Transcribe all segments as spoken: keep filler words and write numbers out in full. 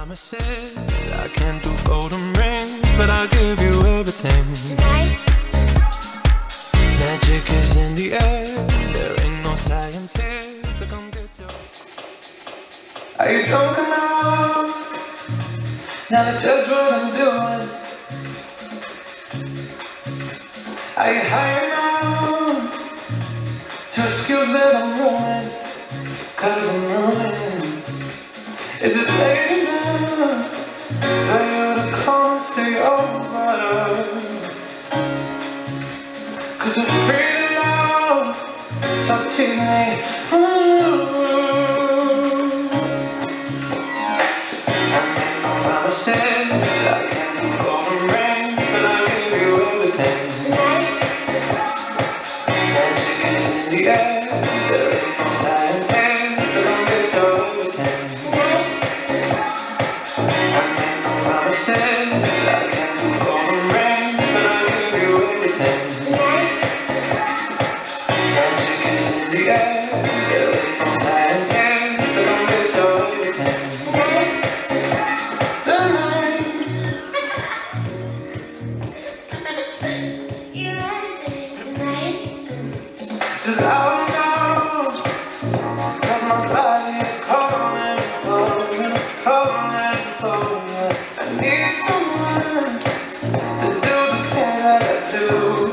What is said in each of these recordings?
promises. I can't do golden rings, but I'll give you everything. Tonight, Magic is in the air. There ain't no science here, so come get your. Are you drunk enough now to judge what I'm doing? Are you high enough to excuse that I'm ruined? Cause I'm ruined. Is it late enough for you to come and stay over? Cause it's pretty loud, so tease me. Ooh. I made no promises, I can't do golden rings, but I'll give you everything. tonight, Magic is in the air, there ain't no science here, so don't get your everything. tonight, I made no promises, I can't do golden rings, but I'll give you everything. tonight, Magic is in the air, there ain't no science here, so don't get your everything. tonight. Tonight, You like it tonight. 'cause I don't know, 'cause my body is calling for you, calling for you. I need someone to do the thing that I do.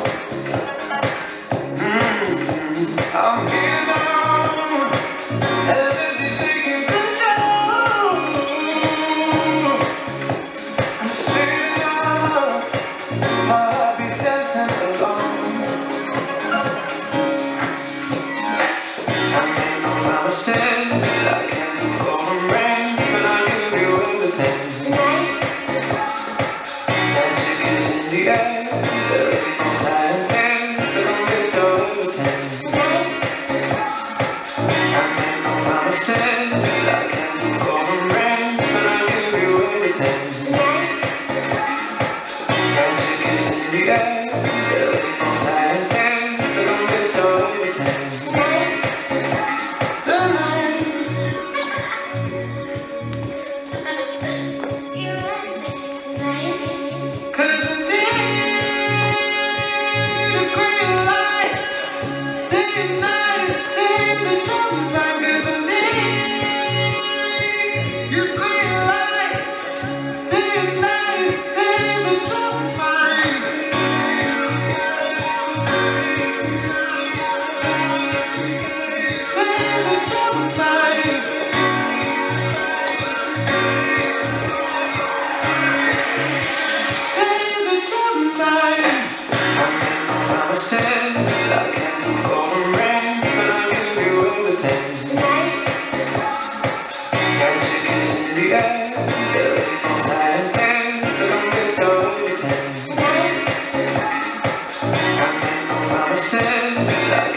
Mm, I'm here now, and everything you control. I'm straight up, I'll be dancing alone. I made no promises, I can't do golden rings, but I'll give you everything. Tonight, Magic is in the air, there ain't no science here, so don't get your everything. tonight, I made no promises, I can't do golden rings, but I'll give you everything. tonight, Magic is in the air, there ain't no science here, so don't get your everything. tonight. Tonight, You like it tonight. 'cause indeed the green light, day and night, take the trouble back. 'Cause indeed you green light, day and night, take the trouble back. Take the trouble back. Take the trouble back. I made no promises, I can't do golden rings, but I'll give you everything. Tonight, Magic is in the air, there ain't no science here, so don't get your everything. tonight, I made no promises, I